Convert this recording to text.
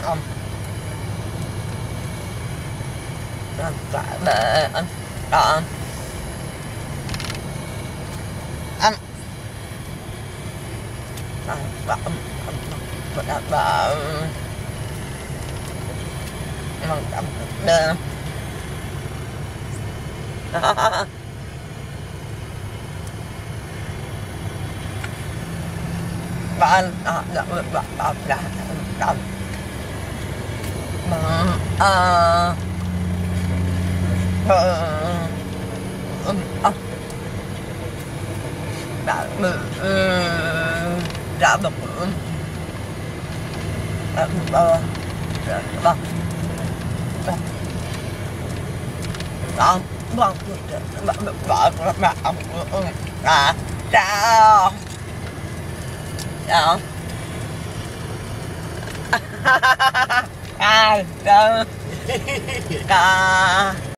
Không. Cả bệ anh. Đó. Anh. Bạn bạn bạn bạn bạn đêm bạn đã được chào ai đâu